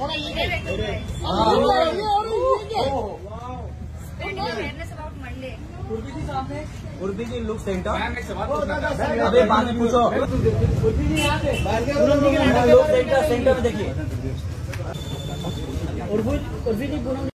उर्फी जी look centre. अबे बाद में पूछो। उर्फी जी यहाँ पे लुक सेंटर में देखिए। उर्फी जी